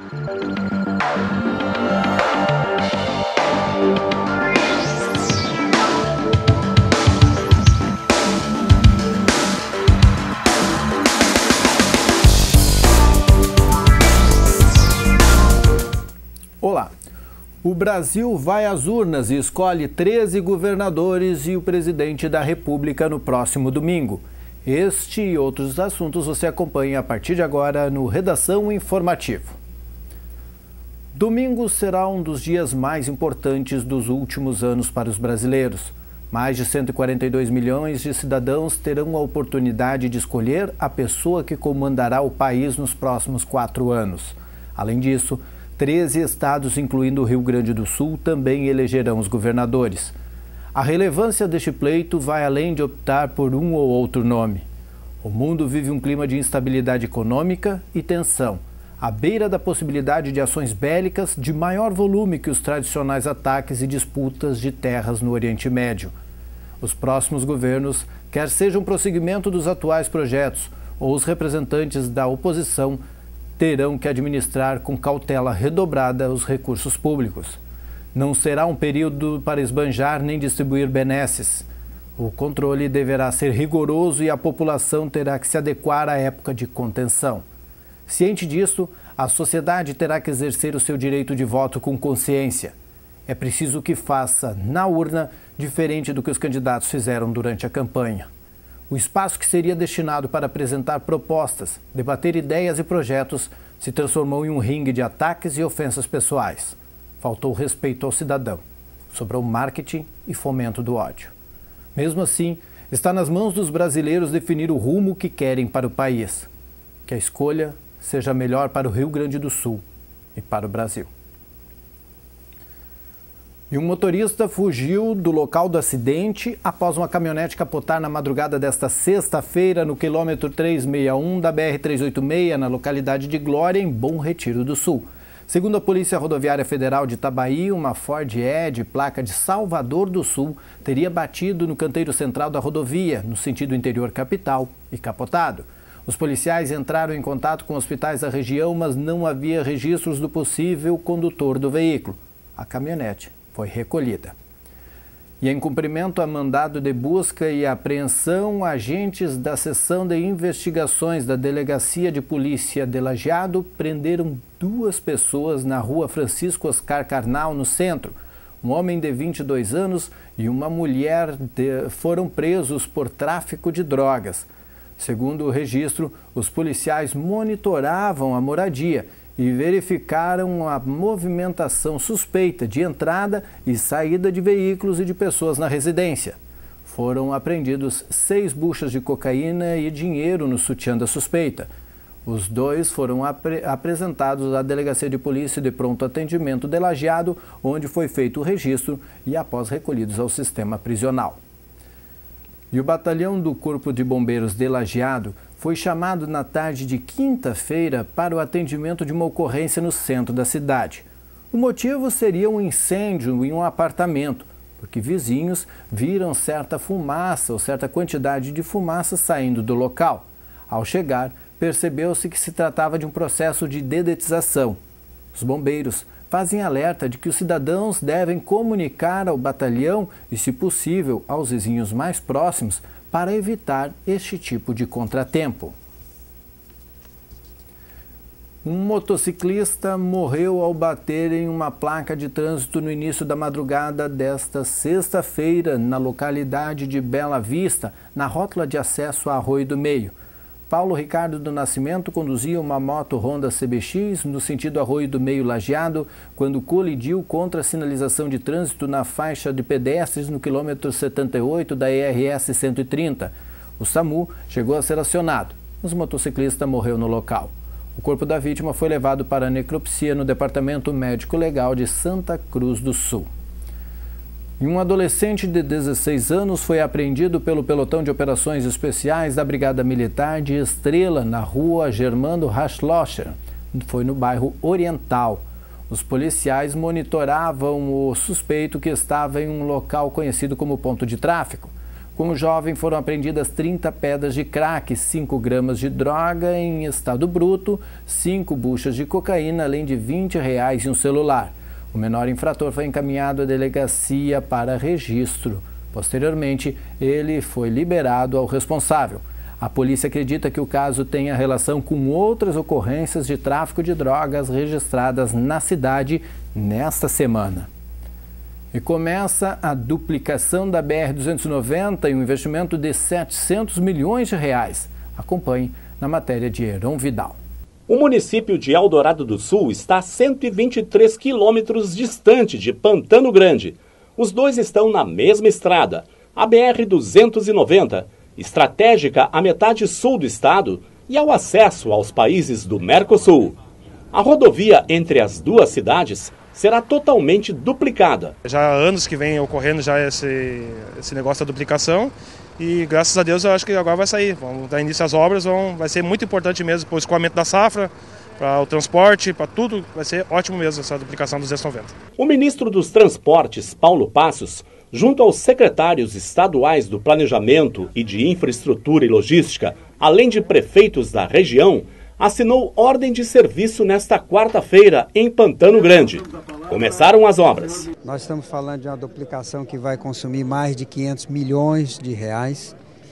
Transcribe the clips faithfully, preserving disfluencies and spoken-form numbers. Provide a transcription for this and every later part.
Olá! O Brasil vai às urnas e escolhe treze governadores e o presidente da República no próximo domingo. Este e outros assuntos você acompanha a partir de agora no Redação Informativo. Domingo será um dos dias mais importantes dos últimos anos para os brasileiros. Mais de cento e quarenta e dois milhões de cidadãos terão a oportunidade de escolher a pessoa que comandará o país nos próximos quatro anos. Além disso, treze estados, incluindo o Rio Grande do Sul, também elegerão os governadores. A relevância deste pleito vai além de optar por um ou outro nome. O mundo vive um clima de instabilidade econômica e tensão, à beira da possibilidade de ações bélicas de maior volume que os tradicionais ataques e disputas de terras no Oriente Médio. Os próximos governos, quer seja um prosseguimento dos atuais projetos ou os representantes da oposição, terão que administrar com cautela redobrada os recursos públicos. Não será um período para esbanjar nem distribuir benesses. O controle deverá ser rigoroso e a população terá que se adequar à época de contenção. Ciente disso, a sociedade terá que exercer o seu direito de voto com consciência. É preciso que faça, na urna, diferente do que os candidatos fizeram durante a campanha. O espaço que seria destinado para apresentar propostas, debater ideias e projetos, se transformou em um ringue de ataques e ofensas pessoais. Faltou respeito ao cidadão. Sobrou marketing e fomento do ódio. Mesmo assim, está nas mãos dos brasileiros definir o rumo que querem para o país. Que a escolha seja melhor para o Rio Grande do Sul e para o Brasil. E um motorista fugiu do local do acidente após uma caminhonete capotar na madrugada desta sexta-feira no quilômetro trezentos e sessenta e um da B R trezentos e oitenta e seis, na localidade de Glória, em Bom Retiro do Sul. Segundo a Polícia Rodoviária Federal de Itabaí, uma Ford Edge, placa de Salvador do Sul, teria batido no canteiro central da rodovia, no sentido interior capital, e capotado. Os policiais entraram em contato com hospitais da região, mas não havia registros do possível condutor do veículo. A caminhonete foi recolhida. E em cumprimento a mandado de busca e apreensão, agentes da Seção de Investigações da Delegacia de Polícia de Lajeado prenderam duas pessoas na rua Francisco Oscar Carnal, no centro. Um homem de vinte e dois anos e uma mulher de... foram presos por tráfico de drogas. Segundo o registro, os policiais monitoravam a moradia e verificaram a movimentação suspeita de entrada e saída de veículos e de pessoas na residência. Foram apreendidos seis buchas de cocaína e dinheiro no sutiã da suspeita. Os dois foram apre- apresentados à Delegacia de Polícia de Pronto Atendimento de Lajeado, onde foi feito o registro e após recolhidos ao sistema prisional. E o batalhão do Corpo de Bombeiros de Lajeado foi chamado na tarde de quinta-feira para o atendimento de uma ocorrência no centro da cidade. O motivo seria um incêndio em um apartamento, porque vizinhos viram certa fumaça ou certa quantidade de fumaça saindo do local. Ao chegar, percebeu-se que se tratava de um processo de dedetização. Os bombeiros fazem alerta de que os cidadãos devem comunicar ao batalhão e, se possível, aos vizinhos mais próximos para evitar este tipo de contratempo. Um motociclista morreu ao bater em uma placa de trânsito no início da madrugada desta sexta-feira, na localidade de Bela Vista, na rótula de acesso a Arroio do Meio. Paulo Ricardo do Nascimento conduzia uma moto Honda C B X no sentido Arroio do Meio Lajeado quando colidiu contra a sinalização de trânsito na faixa de pedestres no quilômetro setenta e oito da E R S cento e trinta. O SAMU chegou a ser acionado, mas o motociclista morreu no local. O corpo da vítima foi levado para a necropsia no Departamento Médico Legal de Santa Cruz do Sul. E um adolescente de dezesseis anos foi apreendido pelo pelotão de operações especiais da Brigada Militar de Estrela, na rua Germano Raschlocher. Foi no bairro Oriental. Os policiais monitoravam o suspeito que estava em um local conhecido como ponto de tráfico. Com o jovem foram apreendidas trinta pedras de crack, cinco gramas de droga em estado bruto, cinco buchas de cocaína, além de vinte reais e um celular. O menor infrator foi encaminhado à delegacia para registro. Posteriormente, ele foi liberado ao responsável. A polícia acredita que o caso tenha relação com outras ocorrências de tráfico de drogas registradas na cidade nesta semana. E começa a duplicação da B R duzentos e noventa e um investimento de setecentos milhões de reais. Acompanhe na matéria de Heron Vidal. O município de Eldorado do Sul está a cento e vinte e três quilômetros distante de Pantano Grande. Os dois estão na mesma estrada, a B R duzentos e noventa, estratégica à metade sul do estado e ao acesso aos países do Mercosul. A rodovia entre as duas cidades será totalmente duplicada. Já há anos que vem ocorrendo já esse, esse negócio da duplicação e graças a Deus eu acho que agora vai sair. Vamos dar início às obras, vão, vai ser muito importante mesmo para o escoamento da safra, para o transporte, para tudo, vai ser ótimo mesmo essa duplicação dos duzentos e noventa. O ministro dos Transportes, Paulo Passos, junto aos secretários estaduais do Planejamento e de Infraestrutura e Logística, além de prefeitos da região, assinou ordem de serviço nesta quarta-feira em Pantano Grande. Começaram as obras. Nós estamos falando de uma duplicação que vai consumir mais de quinhentos milhões de reais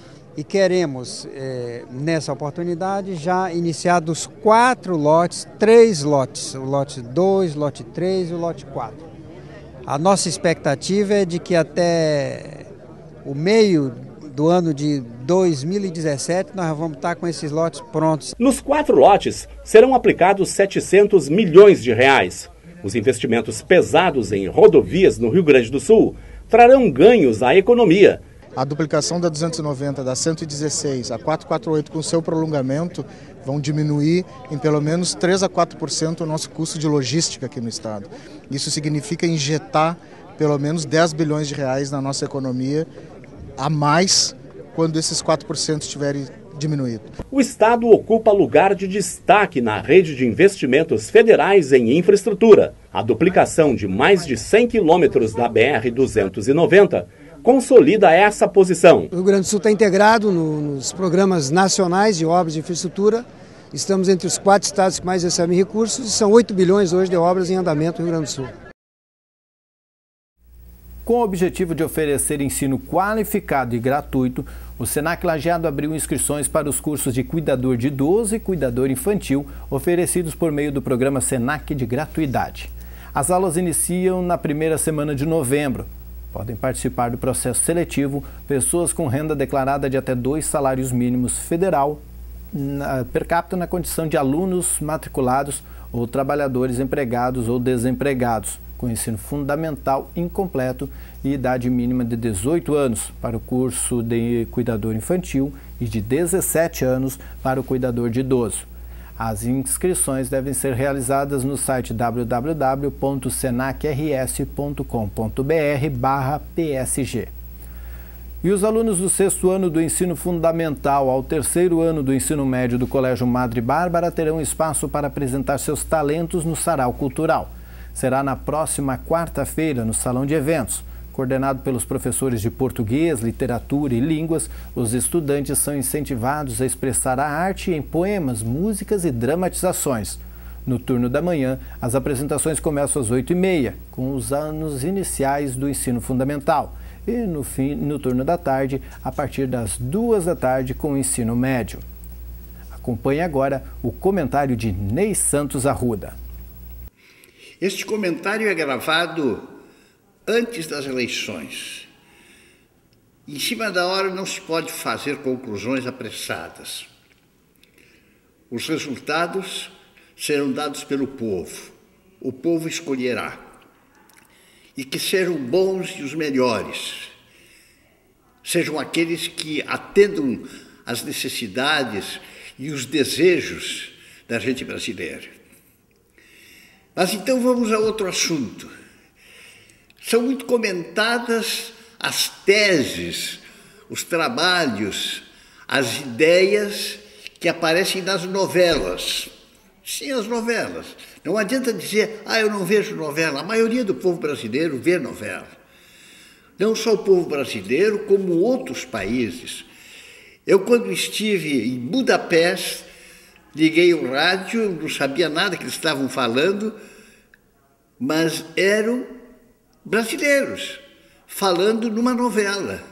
e queremos, eh, nessa oportunidade, já iniciar dos quatro lotes, três lotes, o lote dois, o lote três e o lote quatro. A nossa expectativa é de que até o meio do ano de dois mil e dezessete nós vamos estar com esses lotes prontos. Nos quatro lotes serão aplicados setecentos milhões de reais. Os investimentos pesados em rodovias no Rio Grande do Sul trarão ganhos à economia. A duplicação da duzentos e noventa, da cento e dezesseis a quatrocentos e quarenta e oito com seu prolongamento vão diminuir em pelo menos três a quatro por cento o nosso custo de logística aqui no estado. Isso significa injetar pelo menos dez bilhões de reais na nossa economia a mais quando esses quatro por cento estiverem diminuídos. O estado ocupa lugar de destaque na rede de investimentos federais em infraestrutura. A duplicação de mais de cem quilômetros da B R duzentos e noventa consolida essa posição. O Rio Grande do Sul está integrado no, nos programas nacionais de obras de infraestrutura. Estamos entre os quatro estados que mais recebem recursos e são oito bilhões hoje de obras em andamento no Rio Grande do Sul. Com o objetivo de oferecer ensino qualificado e gratuito, o Senac Lajeado abriu inscrições para os cursos de cuidador de idoso e cuidador infantil oferecidos por meio do programa Senac de gratuidade. As aulas iniciam na primeira semana de novembro. Podem participar do processo seletivo pessoas com renda declarada de até dois salários mínimos federal na, per capita na condição de alunos matriculados ou trabalhadores empregados ou desempregados, com ensino fundamental incompleto e idade mínima de dezoito anos para o curso de cuidador infantil e de dezessete anos para o cuidador de idoso. As inscrições devem ser realizadas no site w w w ponto senac r s ponto com ponto b r barra p s g. E os alunos do sexto ano do ensino fundamental ao terceiro ano do ensino médio do Colégio Madre Bárbara terão espaço para apresentar seus talentos no Sarau Cultural. Será na próxima quarta-feira, no Salão de Eventos. Coordenado pelos professores de português, literatura e línguas, os estudantes são incentivados a expressar a arte em poemas, músicas e dramatizações. No turno da manhã, as apresentações começam às oito e meia, com os anos iniciais do ensino fundamental. E no, fim, no turno da tarde, a partir das duas da tarde, com o ensino médio. Acompanhe agora o comentário de Ney Santos Arruda. Este comentário é gravado antes das eleições. Em cima da hora não se pode fazer conclusões apressadas. Os resultados serão dados pelo povo. O povo escolherá. E que sejam bons e os melhores. Sejam aqueles que atendam às necessidades e os desejos da gente brasileira. Mas então vamos a outro assunto. São muito comentadas as teses, os trabalhos, as ideias que aparecem nas novelas. Sim, as novelas. Não adianta dizer, ah, eu não vejo novela. A maioria do povo brasileiro vê novela. não só o povo brasileiro, como outros países. Eu, quando estive em Budapeste, liguei o rádio, não sabia nada que eles estavam falando, mas eram brasileiros falando numa novela,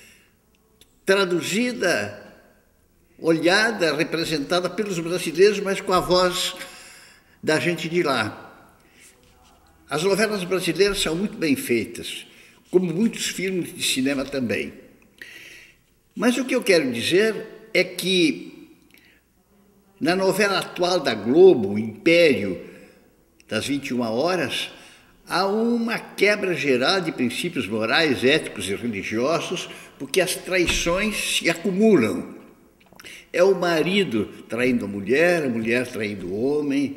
traduzida, olhada, representada pelos brasileiros, mas com a voz da gente de lá. As novelas brasileiras são muito bem feitas, como muitos filmes de cinema também. Mas o que eu quero dizer é que na novela atual da Globo, o Império das vinte e uma horas, há uma quebra geral de princípios morais, éticos e religiosos, porque as traições se acumulam. É o marido traindo a mulher, a mulher traindo o homem,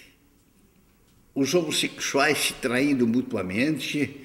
os homossexuais se traindo mutuamente.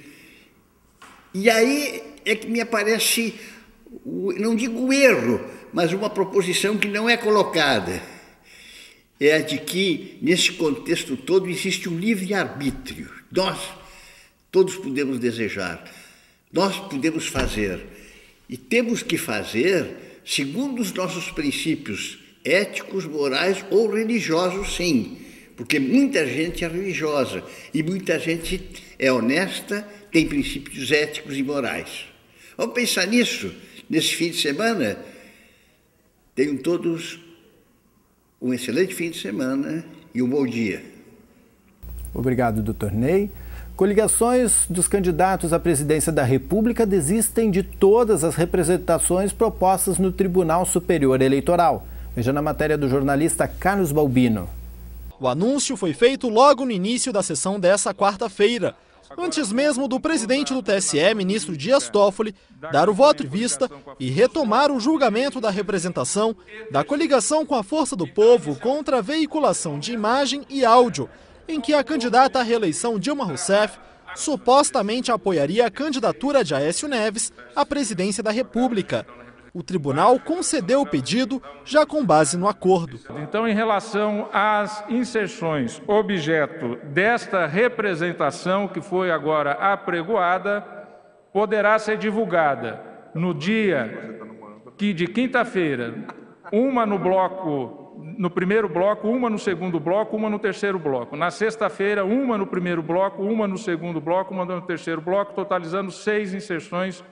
E aí é que me aparece, não digo o erro, mas uma proposição que não é colocada. É a de que, nesse contexto todo, existe um livre-arbítrio. Nós, todos podemos desejar, nós podemos fazer. E temos que fazer segundo os nossos princípios éticos, morais ou religiosos, sim. Porque muita gente é religiosa e muita gente é honesta, tem princípios éticos e morais. Vamos pensar nisso, nesse fim de semana. Tenham todos um excelente fim de semana e um bom dia. Obrigado, doutor Ney. Coligações dos candidatos à presidência da República desistem de todas as representações propostas no Tribunal Superior Eleitoral. Veja na matéria do jornalista Carlos Balbino. O anúncio foi feito logo no início da sessão dessa quarta-feira, antes mesmo do presidente do T S E, ministro Dias Toffoli, dar o voto de vista e retomar o julgamento da representação da coligação com a Força do Povo contra a veiculação de imagem e áudio, em que a candidata à reeleição Dilma Rousseff supostamente apoiaria a candidatura de Aécio Neves à presidência da República. O tribunal concedeu o pedido já com base no acordo. Então, em relação às inserções objeto desta representação que foi agora apregoada, poderá ser divulgada no dia que de quinta-feira, uma no bloco, no primeiro bloco, uma no segundo bloco, uma no terceiro bloco. Na sexta-feira, uma no primeiro bloco, uma no segundo bloco, uma no terceiro bloco, totalizando seis inserções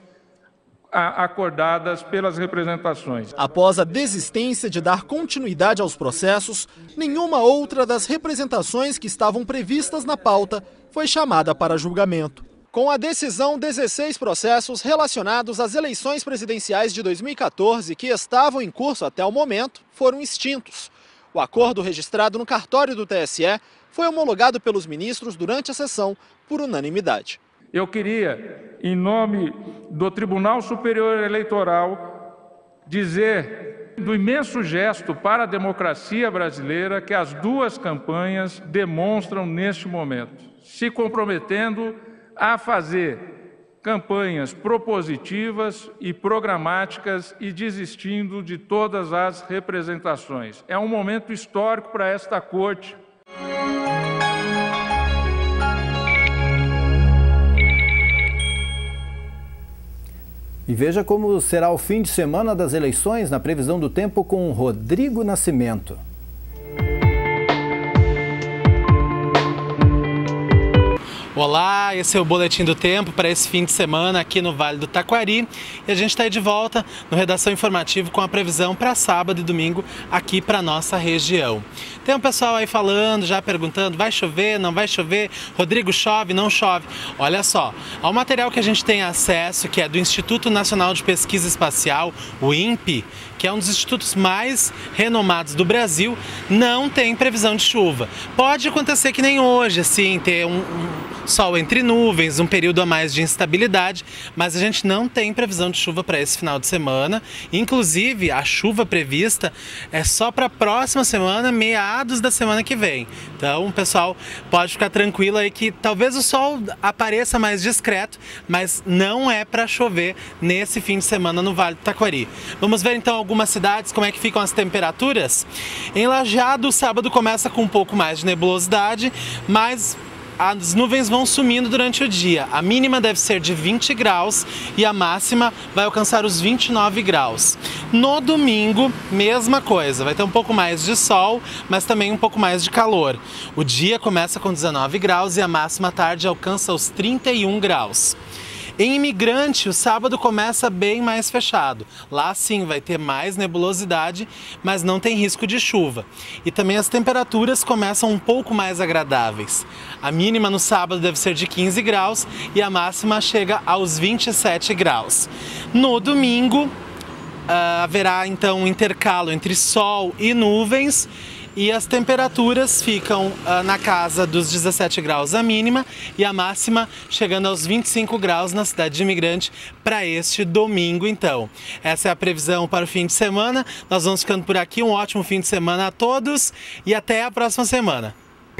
acordadas pelas representações. Após a desistência de dar continuidade aos processos, nenhuma outra das representações que estavam previstas na pauta foi chamada para julgamento. Com a decisão, dezesseis processos relacionados às eleições presidenciais de dois mil e quatorze, que estavam em curso até o momento, foram extintos. O acordo registrado no cartório do T S E foi homologado pelos ministros durante a sessão por unanimidade. Eu queria, em nome do Tribunal Superior Eleitoral, dizer do imenso gesto para a democracia brasileira que as duas campanhas demonstram neste momento, se comprometendo a fazer campanhas propositivas e programáticas e desistindo de todas as representações. É um momento histórico para esta Corte. E veja como será o fim de semana das eleições na previsão do tempo com Rodrigo Nascimento. Olá, esse é o Boletim do Tempo para esse fim de semana aqui no Vale do Taquari. E a gente está aí de volta no Redação Informativo com a previsão para sábado e domingo aqui para a nossa região. Tem um pessoal aí falando, já perguntando, vai chover, não vai chover? Rodrigo, chove, não chove? Olha só, ao material que a gente tem acesso, que é do Instituto Nacional de Pesquisa Espacial, o INPE, que é um dos institutos mais renomados do Brasil, não tem previsão de chuva. Pode acontecer que nem hoje, assim, ter um, um sol entre nuvens, um período a mais de instabilidade, mas a gente não tem previsão de chuva para esse final de semana. Inclusive, a chuva prevista é só para a próxima semana, meados da semana que vem. Então, o pessoal pode ficar tranquilo aí que talvez o sol apareça mais discreto, mas não é para chover nesse fim de semana no Vale do Taquari. Vamos ver então algumas cidades, como é que ficam as temperaturas. Em Lajeado, o sábado começa com um pouco mais de nebulosidade, mas as nuvens vão sumindo durante o dia. A mínima deve ser de vinte graus e a máxima vai alcançar os vinte e nove graus. No domingo, mesma coisa, vai ter um pouco mais de sol, mas também um pouco mais de calor. O dia começa com dezenove graus e a máxima à tarde alcança os trinta e um graus. Em Imigrante, o sábado começa bem mais fechado. Lá sim vai ter mais nebulosidade, mas não tem risco de chuva. E também as temperaturas começam um pouco mais agradáveis. A mínima no sábado deve ser de quinze graus e a máxima chega aos vinte e sete graus. No domingo, uh, haverá então um intercalo entre sol e nuvens. E as temperaturas ficam uh, na casa dos dezessete graus a mínima e a máxima chegando aos vinte e cinco graus na cidade de Imigrante para este domingo, então. Essa é a previsão para o fim de semana. Nós vamos ficando por aqui. Um ótimo fim de semana a todos e até a próxima semana.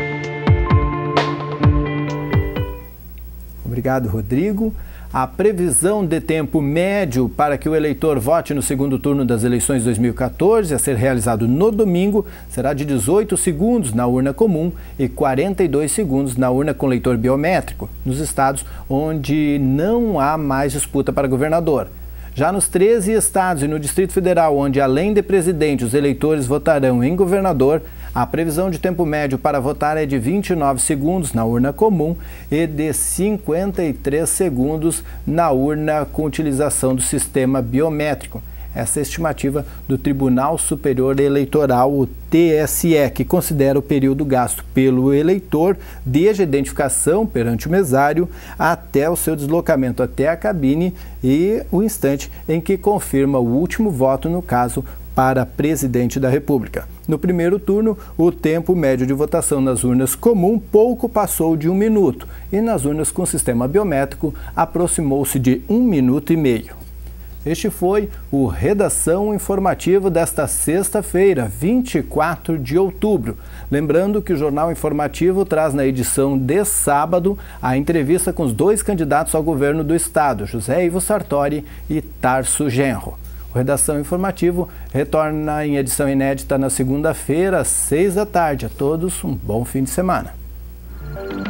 Obrigado, Rodrigo. A previsão de tempo médio para que o eleitor vote no segundo turno das eleições de dois mil e quatorze, a ser realizado no domingo, será de dezoito segundos na urna comum e quarenta e dois segundos na urna com leitor biométrico, nos estados onde não há mais disputa para governador. Já nos treze estados e no Distrito Federal, onde além de presidente os eleitores votarão em governador, a previsão de tempo médio para votar é de vinte e nove segundos na urna comum e de cinquenta e três segundos na urna com utilização do sistema biométrico. Essa é a estimativa do Tribunal Superior Eleitoral, o T S E, que considera o período gasto pelo eleitor desde a identificação perante o mesário até o seu deslocamento até a cabine e o instante em que confirma o último voto, no caso, para presidente da República. No primeiro turno, o tempo médio de votação nas urnas comum pouco passou de um minuto e nas urnas com sistema biométrico aproximou-se de um minuto e meio. Este foi o Redação Informativo desta sexta-feira, vinte e quatro de outubro. Lembrando que o Jornal Informativo traz na edição de sábado a entrevista com os dois candidatos ao governo do estado, José Ivo Sartori e Tarso Genro. O Redação Informativo retorna em edição inédita na segunda-feira, às seis da tarde. A todos um bom fim de semana.